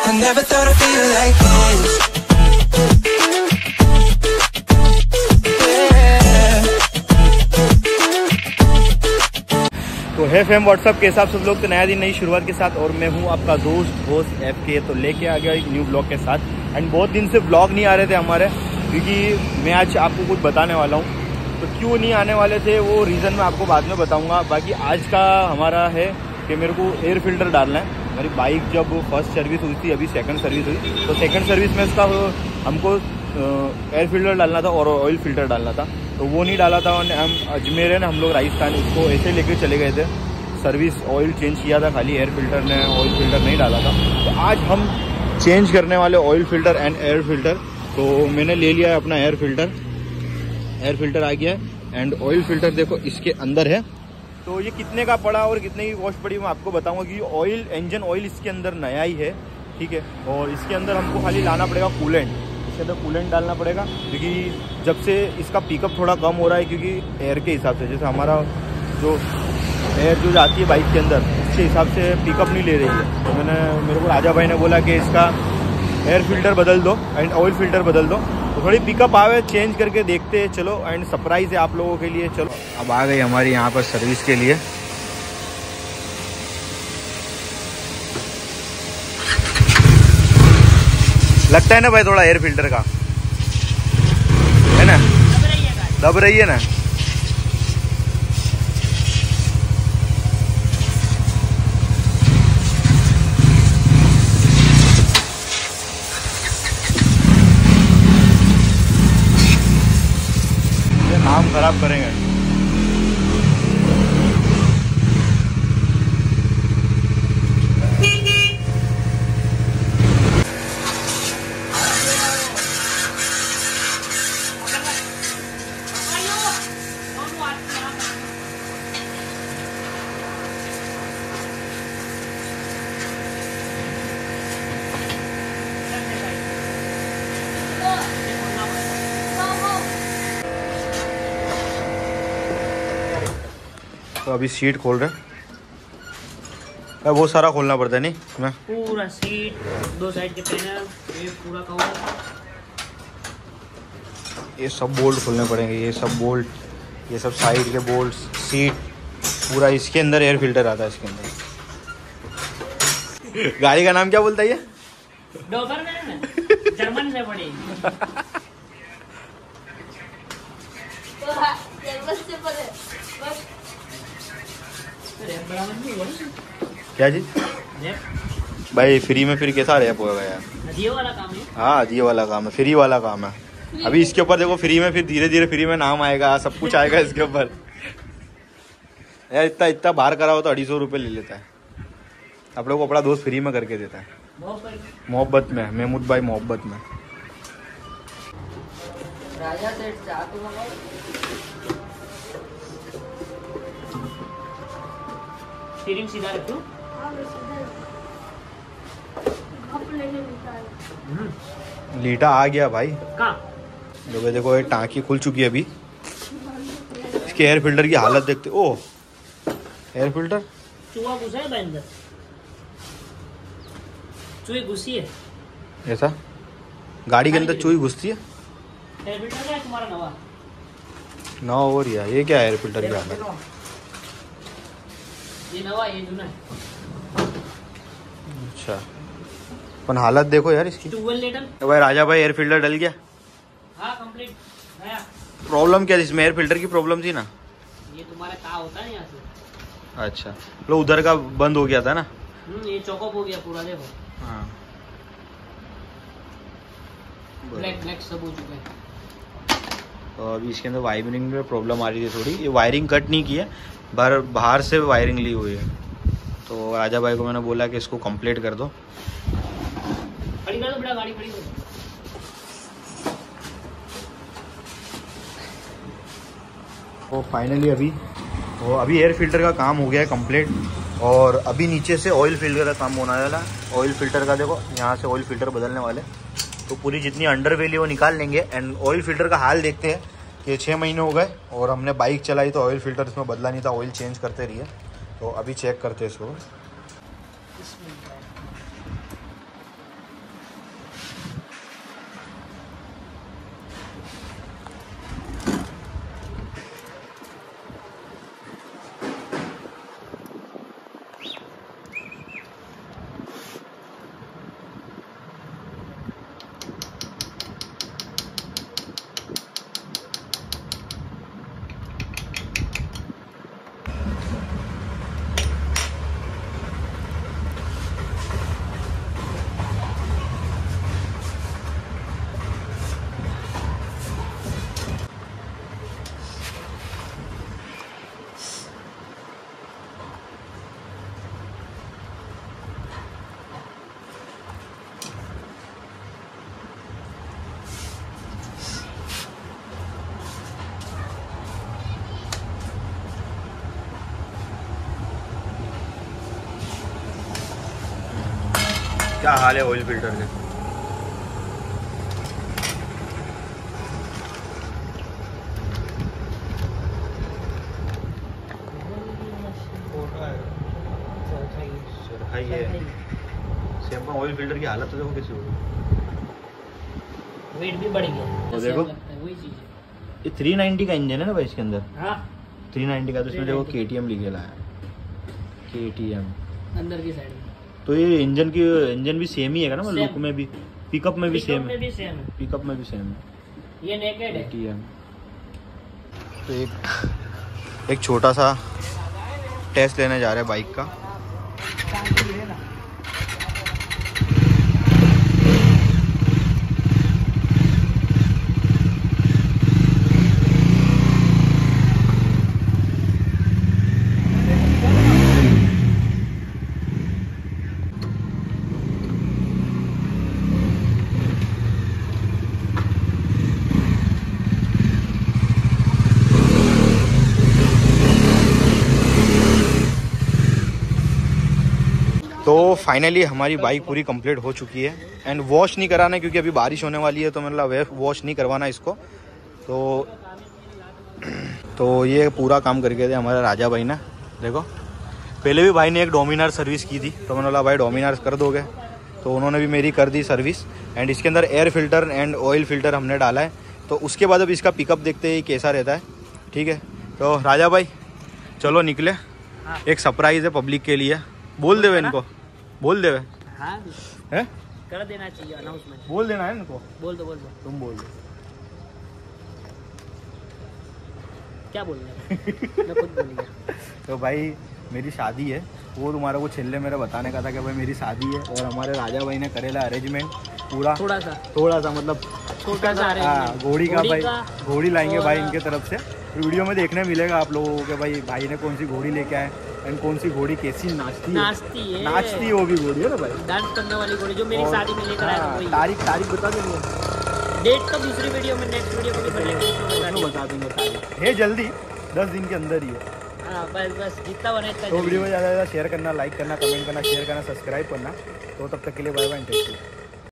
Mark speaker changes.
Speaker 1: I never thought I'd feel like this.
Speaker 2: तो है fam WhatsApp के हिसाब से सब लोग तो नया दिन नई शुरुआत के साथ, और मैं हूँ आपका दोस्त FK। तो लेके आ गया एक न्यू ब्लॉग के साथ। एंड बहुत दिन से ब्लॉग नहीं आ रहे थे हमारे, क्योंकि मैं आज आपको कुछ बताने वाला हूँ। तो क्यों नहीं आने वाले थे वो रीज़न मैं आपको बाद में बताऊँगा। बाकी आज का हमारा है कि मेरे को एयर फिल्टर डालना है। मेरी बाइक जब फर्स्ट सर्विस हुई थी, अभी सेकंड सर्विस हुई, तो सेकंड सर्विस में इसका हमको एयर फिल्टर डालना था और ऑयल फिल्टर डालना था। तो वो नहीं डाला था। हम अजमेर है ना, हम लोग राजस्थान, उसको ऐसे लेके चले गए थे सर्विस। ऑयल चेंज किया था खाली, एयर फिल्टर ने ऑयल फिल्टर नहीं डाला था। तो आज हम चेंज करने वाले oil filter and air filter. तो मैंने ले लिया है अपना एयर फिल्टर आ गया है। एंड ऑयल फिल्टर देखो इसके अंदर है। तो ये कितने का पड़ा और कितने की कॉस्ट पड़ी मैं आपको बताऊंगा, क्योंकि ऑयल, इंजन ऑयल इसके अंदर नया ही है, ठीक है। और इसके अंदर हमको खाली लाना पड़ेगा कूलेंट। इसके अंदर कूलेंट डालना पड़ेगा, क्योंकि जब से इसका पिकअप थोड़ा कम हो रहा है, क्योंकि एयर के हिसाब से, जैसे हमारा जो एयर जो जाती है बाइक के अंदर, उसके हिसाब से पिकअप नहीं ले रही है। तो मेरे को राजा भाई ने बोला कि इसका एयर फिल्टर बदल दो एंड ऑयल फिल्टर बदल दो, तो थोड़ी पिकअप आवे, चेंज करके देखते हैं। चलो, एंड सरप्राइज है आप लोगों के लिए। चलो, अब आ गई हमारी यहाँ पर सर्विस के लिए। लगता है ना भाई थोड़ा एयर फिल्टर का, है ना, दब रही है ना। नाम खराब करेंगे। तो अभी सीट खोल रहे हैं। बहुत सारा खोलना पड़ता है नहीं मैं
Speaker 3: पूरा सीट, दो साइड के पैनल, ये पूरा कवर,
Speaker 2: ये सब बोल्ट खोलने पड़ेंगे। ये सब बोल्ट, ये सब साइड के बोल्ट, सीट पूरा। इसके अंदर एयर फिल्टर आता है इसके अंदर। गाड़ी का नाम क्या बोलता है ये?
Speaker 3: डोबरमैन, जर्मन से बड़ी।
Speaker 2: क्या जी भाई, फ्री में फिर कैसा रैप होगा यार?
Speaker 3: जियो वाला काम है।
Speaker 2: हाँ, जियो वाला काम है, फ्री वाला काम है। अभी इसके ऊपर देखो, फ्री में फिर धीरे धीरे फ्री में नाम आएगा, सब कुछ आएगा इसके ऊपर। यार इतना बाहर करा हो तो 250 रुपये ले लेता है। आप लोग को अपना दोस्त फ्री में करके देता है, मोहब्बत में, महमूद भाई मोहब्बत में।
Speaker 3: राजा सेठ चाकू मंगाओ। स्टीयरिंग सीधा रख दो।
Speaker 2: लीटा आ गया भाई।
Speaker 3: कहाँ?
Speaker 2: देखो ये टांकी खुल चुकी है अभी। इसके एयर फिल्टर की हालत देखते। ओह, एयर फिल्टर
Speaker 3: चूहा घुसा है अंदर, चूहे घुसी है।
Speaker 2: ऐसा गाड़ी के अंदर चूही घुसती है?
Speaker 3: एयर फिल्टर क्या है तुम्हारा? नवा
Speaker 2: ना हो रही है। ये क्या एयर फिल्टर की हालत?
Speaker 3: ये नवा, ये जुना है।
Speaker 2: अच्छा, पर हालत देखो यार इसकी।
Speaker 3: 12 लीटर।
Speaker 2: तो भाई राजा भाई, एयर फिल्टर डल गया?
Speaker 3: हाँ, कंप्लीट नया।
Speaker 2: प्रॉब्लम क्या थी इसमें? एयर फिल्टर की प्रॉब्लम थी ना?
Speaker 3: ये तुम्हारा कहाँ होता है यहाँ से।
Speaker 2: अच्छा, लो उधर का बंद हो गया था ना।
Speaker 3: ये चौकअप हो गया पूरा, देखो।
Speaker 2: हाँ,
Speaker 3: ब्लैक सब हो चुका है।
Speaker 2: तो अभी इसके अंदर वायरिंग में प्रॉब्लम आ रही थी थोड़ी। ये वायरिंग कट नहीं की है, बाहर से वायरिंग ली हुई है। तो राजा भाई को मैंने बोला कि इसको कंप्लीट कर दो।
Speaker 3: खड़ी कर दो बेटा, गाड़ी खड़ी कर दो।
Speaker 2: तो फाइनली अभी एयर फिल्टर का काम हो गया है कंप्लीट। और अभी नीचे से ऑयल फिल्टर का काम होने वाला है। ऑयल फिल्टर का देखो, यहाँ से ऑयल फिल्टर बदलने वाले। तो पूरी जितनी अंडरवेली वो निकाल लेंगे। एंड ऑयल फिल्टर का हाल देखते हैं कि 6 महीने हो गए और हमने बाइक चलाई तो ऑयल फिल्टर इसमें बदला नहीं था, ऑयल चेंज करते रहिए। तो अभी चेक करते हैं इसको। क्या हाल है ऑयल फिल्टर के। सेम ऑयल फिल्टर की हालत तो देखो कैसी होगी।
Speaker 3: वेट भी बढ़ गया
Speaker 2: तो देखो
Speaker 3: वही चीज है।
Speaker 2: ये 390 का इंजन है ना भाई इसके अंदर।
Speaker 3: हाँ
Speaker 2: 390 का, तो इसमें देखो KTM लिखेला है, KTM
Speaker 3: अंदर की साइड में।
Speaker 2: तो ये इंजन भी सेम ही है ना, लुक में भी, पिकअप में भी सेम है, पिकअप में भी सेम है।
Speaker 3: ये नेकेड है
Speaker 2: KTM। तो एक छोटा सा टेस्ट लेने जा रहे हैं बाइक का। तो फाइनली हमारी बाइक पूरी कंप्लीट हो चुकी है एंड वॉश नहीं कराना है क्योंकि अभी बारिश होने वाली है, तो मतलब वॉश नहीं करवाना इसको। तो ये पूरा काम करके थे हमारे राजा भाई ने। देखो पहले भी भाई ने एक डोमिनार सर्विस की थी, तो मैंने बोला भाई डोमिनार कर दोगे, तो उन्होंने भी मेरी कर दी सर्विस। एंड इसके अंदर air filter and oil filter हमने डाला है, तो उसके बाद अब इसका पिकअप देखते हैं कैसा रहता है। ठीक है, तो राजा भाई चलो निकले। एक सरप्राइज़ है पब्लिक के लिए, बोल देवे इनको, बोल देवे।
Speaker 3: हाँ
Speaker 2: है
Speaker 3: कर देना चाहिए अनाउंसमेंट,
Speaker 2: बोल देना है इनको।
Speaker 3: बोल दो
Speaker 2: तुम बोल दो।
Speaker 3: क्या बोल रहे मैं खुद बोल गया।
Speaker 2: तो भाई मेरी शादी है, वो तुम्हारा को छेल्ले मेरे बताने का था कि भाई मेरी शादी है और हमारे राजा भाई ने करेला अरेंजमेंट पूरा, थोड़ा सा मतलब
Speaker 3: छोटा सा
Speaker 2: घोड़ी का भाई घोड़ी लाएंगे भाई इनके तरफ से। वीडियो में देखने मिलेगा आप लोगों को कि भाई ने कौन सी घोड़ी लेके आए एंड कौन सी घोड़ी कैसी नाचती है वो भी घोड़ी है ना भाई,
Speaker 3: डांस करने वाली घोड़ी जो मेरी शादी में लेकर आया वही।
Speaker 2: तारीख बता देंगे,
Speaker 3: डेट तो दूसरी वीडियो में, नेक्स्ट वीडियो में
Speaker 2: बता देंगे तारीख है जल्दी, 10 दिन के अंदर ही है।
Speaker 3: हाँ बस जितना बने इतना।
Speaker 2: तो वीडियो में ज़्यादा शेयर करना, लाइक करना, कमेंट करना, शेयर करना, सब्सक्राइब करना। तो तब तक के लिए बाय बाय।